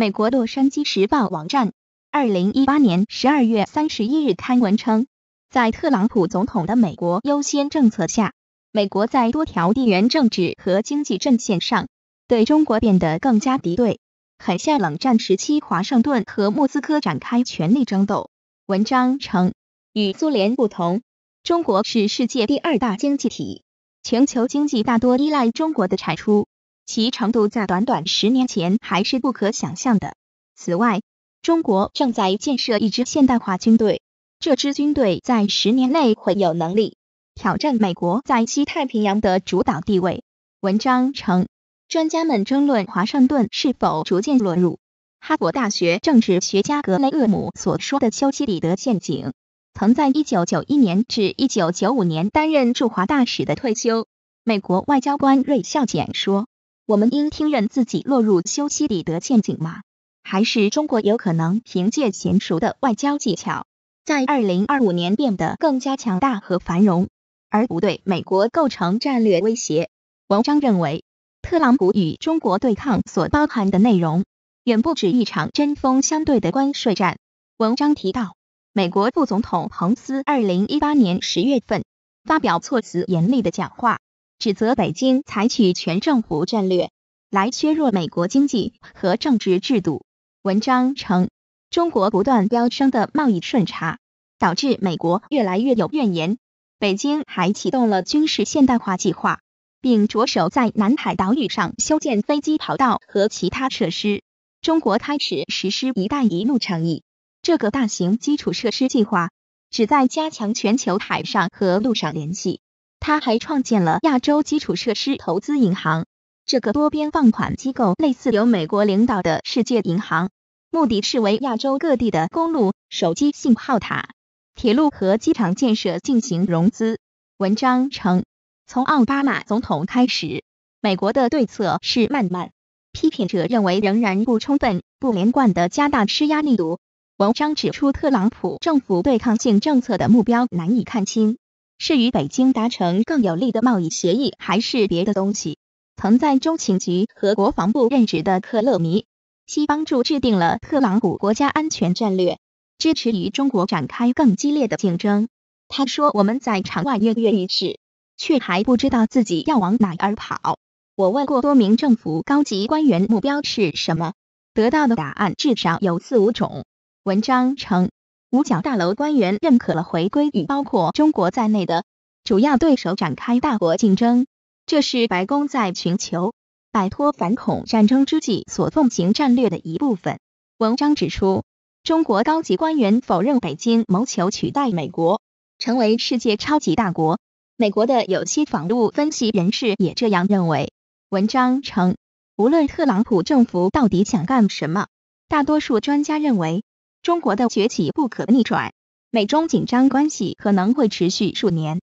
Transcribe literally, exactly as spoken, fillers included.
美国洛杉矶时报网站二零一八年十二月三十一日刊文称，在特朗普总统的美国优先政策下，美国在多条地缘政治和经济阵线上对中国变得更加敌对，很像冷战时期华盛顿和莫斯科展开权力争斗。文章称，与苏联不同，中国是世界第二大经济体，全球经济大多依赖中国的产出，其程度在短短十年前还是不可想象的。此外，中国正在建设一支现代化军队，这支军队在十年内会有能力挑战美国在西太平洋的主导地位。文章称，专家们争论华盛顿是否逐渐落入哈佛大学政治学家格雷厄姆所说的修昔底德陷阱。曾在一九九一年至一九九五年担任驻华大使的退休美国外交官瑞孝简说，我们应听任自己落入修昔底德陷阱吗？还是中国有可能凭借娴熟的外交技巧，在二零二五年变得更加强大和繁荣，而不对美国构成战略威胁？文章认为，特朗普与中国对抗所包含的内容远不止一场针锋相对的关税战。文章提到，美国副总统彭斯二零一八年十月份发表措辞严厉的讲话，指责北京采取全政府战略来削弱美国经济和政治制度。文章称，中国不断飙升的贸易顺差导致美国越来越有怨言，北京还启动了军事现代化计划，并着手在南海岛屿上修建飞机跑道和其他设施。中国开始实施一带一路倡议，这个大型基础设施计划旨在加强全球海上和陆上联系。它还创建了亚洲基础设施投资银行，这个多边放款机构类似由美国领导的世界银行，目的是为亚洲各地的公路、手机信号塔、铁路和机场建设进行融资。文章称，从奥巴马总统开始，美国的对策是慢慢，批评者认为仍然不充分、不连贯地加大施压力度。文章指出，特朗普政府对抗性政策的目标难以看清，是与北京达成更有利的贸易协议，还是别的东西？曾在中情局和国防部任职的克勒米希帮助制定了特朗普国家安全战略，支持与中国展开更激烈的竞争。他说，我们在场外跃跃欲试，却还不知道自己要往哪儿跑。我问过多名政府高级官员目标是什么，得到的答案至少有四五种。文章称，五角大楼官员认可了回归与包括中国在内的主要对手展开大国竞争，这是白宫在寻求摆脱反恐战争之际所奉行战略的一部分。文章指出，中国高级官员否认北京谋求取代美国成为世界超级大国，美国的有些网络分析人士也这样认为。文章称，无论特朗普政府到底想干什么，大多数专家认为中国的崛起不可逆转，美中紧张关系可能会持续数年。